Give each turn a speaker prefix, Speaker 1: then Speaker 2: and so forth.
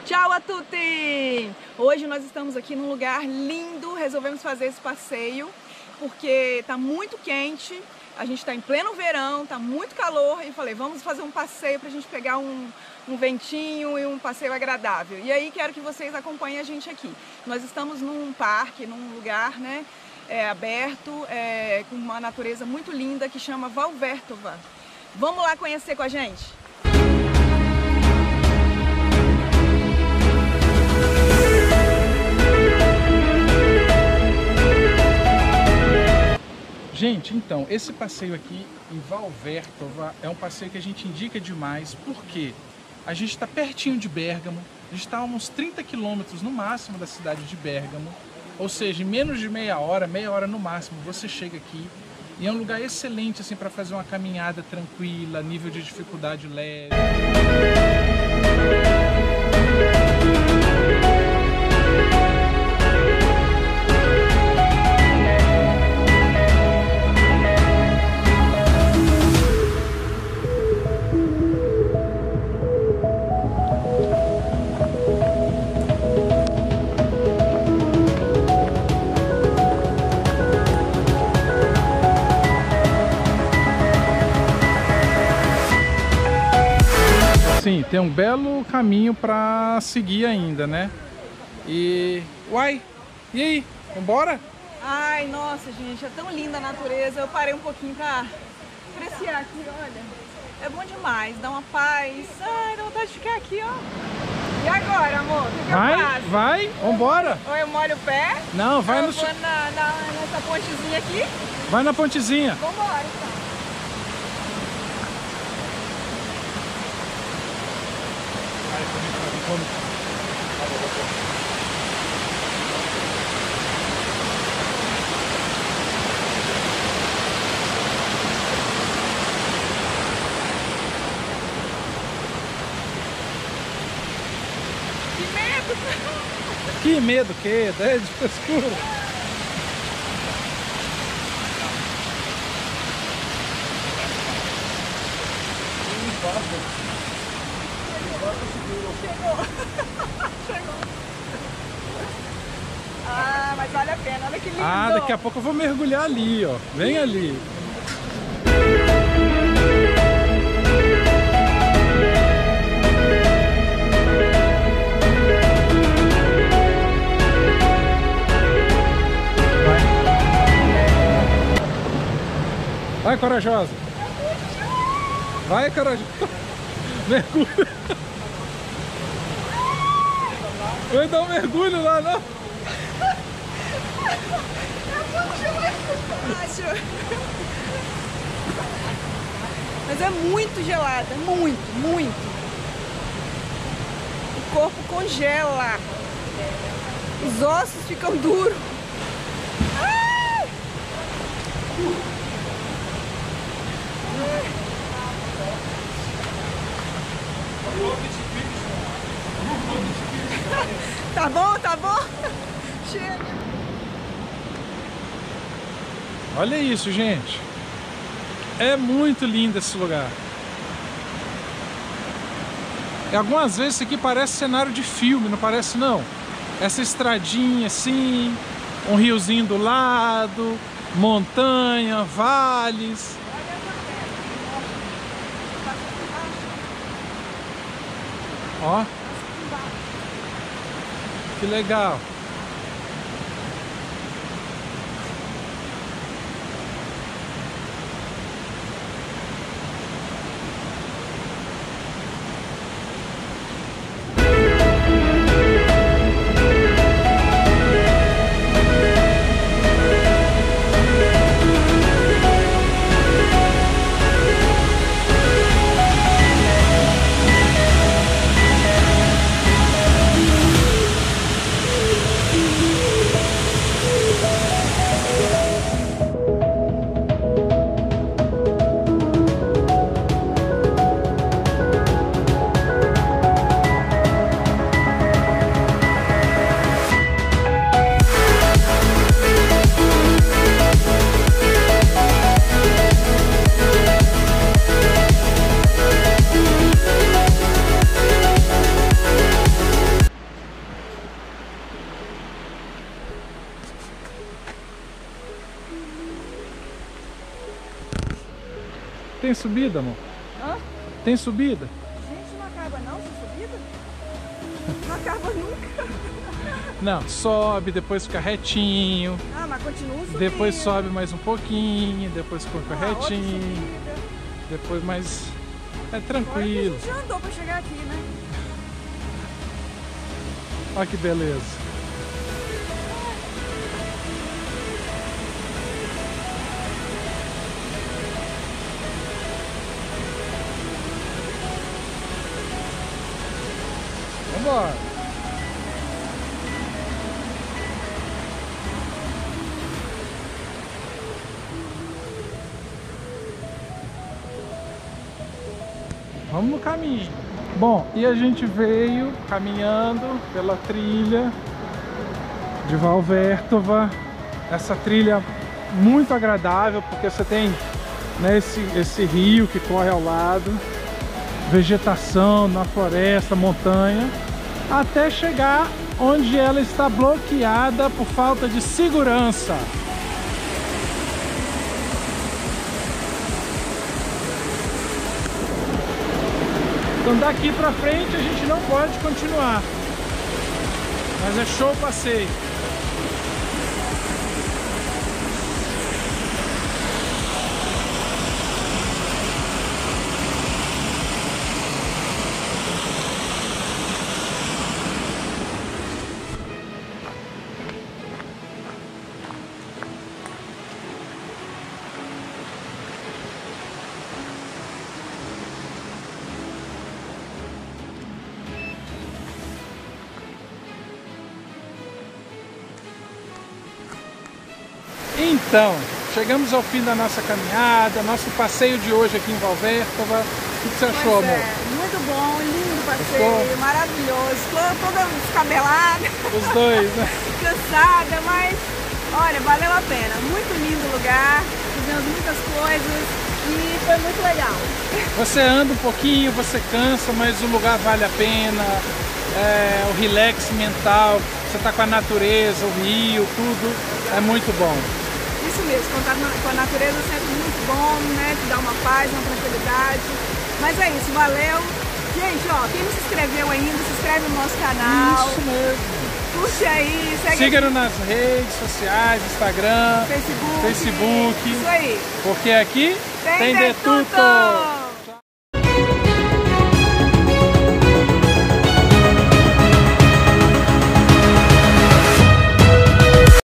Speaker 1: Ciao a tutti! Hoje nós estamos aqui num lugar lindo, resolvemos fazer esse passeio porque está muito quente, a gente está em pleno verão, está muito calor e falei, vamos fazer um passeio para a gente pegar um ventinho e um passeio agradável. E aí quero que vocês acompanhem a gente aqui. Nós estamos num parque, num lugar, né, aberto, com uma natureza muito linda que chama Valvertova. Vamos lá conhecer com a gente?
Speaker 2: Gente, então, esse passeio aqui em Valvertova é um passeio que a gente indica demais porque a gente está pertinho de Bergamo, a gente está a uns 30 quilômetros no máximo da cidade de Bergamo, ou seja, em menos de meia hora no máximo, você chega aqui e é um lugar excelente assim, para fazer uma caminhada tranquila, nível de dificuldade leve. Sim, tem um belo caminho para seguir ainda, né? E... Uai! E aí? Vambora?
Speaker 1: Ai, nossa, gente, é tão linda a natureza. Eu parei um pouquinho para apreciar aqui, olha. É bom demais, dá uma paz. Ai, dá vontade de ficar aqui, ó. E agora, amor? O que eu faço?
Speaker 2: Vai, vambora!
Speaker 1: Ou eu molho o pé?
Speaker 2: Não, vai no...
Speaker 1: Eu vou nessa pontezinha aqui?
Speaker 2: Vai na pontezinha.
Speaker 1: Vambora, então.
Speaker 2: Que medo que é? É de escuro.
Speaker 1: Chegou. Ah, mas vale a pena, olha que lindo.
Speaker 2: Ah, daqui a pouco eu vou mergulhar ali, ó. Vem ali. Vai, corajosa. Vai, corajosa. Mergulho. Vai dar um mergulho lá, não?
Speaker 1: Mas é muito gelada, muito, muito. O corpo congela. Os ossos ficam duros. Tá bom, tá bom? Chega.
Speaker 2: Olha isso, gente. É muito lindo esse lugar. E algumas vezes isso aqui parece cenário de filme, não parece não? Essa estradinha assim, um riozinho do lado, montanha, vales. Ó. Que legal. tem subida, amor?
Speaker 1: Hã?
Speaker 2: Tem subida?
Speaker 1: Gente, não acaba não essa subida? Não acaba nunca.
Speaker 2: Não, sobe, depois fica retinho.
Speaker 1: Ah, mas continua subindo.
Speaker 2: Depois sobe mais um pouquinho, depois fica retinho. Depois mais... É tranquilo.
Speaker 1: A gente já andou pra chegar aqui, né?
Speaker 2: Olha que beleza. Vambora. Vamos no caminho. Bom, e a gente veio caminhando pela trilha de Valvertova. Essa trilha muito agradável, porque você tem, né, esse rio que corre ao lado, vegetação na floresta, montanha, até chegar onde ela está bloqueada por falta de segurança. Então daqui pra frente a gente não pode continuar, mas é show o passeio. Então, chegamos ao fim da nossa caminhada, nosso passeio de hoje aqui em Valvertova. O que você achou, amor?
Speaker 1: Muito bom, lindo passeio, maravilhoso. Estou toda descabelada.
Speaker 2: Os dois, né?
Speaker 1: Cansada, mas olha, valeu a pena. Muito lindo o lugar, fizemos muitas coisas e foi muito legal.
Speaker 2: Você anda um pouquinho, você cansa, mas o lugar vale a pena. O relax mental, você está com a natureza, o rio, tudo, é muito bom.
Speaker 1: Isso mesmo, contar com a natureza é sempre muito bom, né? Te dá uma paz, uma tranquilidade. Mas é isso, valeu. Gente, ó, quem não se inscreveu ainda, se inscreve no nosso canal.
Speaker 2: Isso mesmo.
Speaker 1: Curte aí, segue.
Speaker 2: Siga-nos nas redes sociais, Instagram, Facebook.
Speaker 1: Isso aí.
Speaker 2: Porque aqui
Speaker 1: tem de tudo.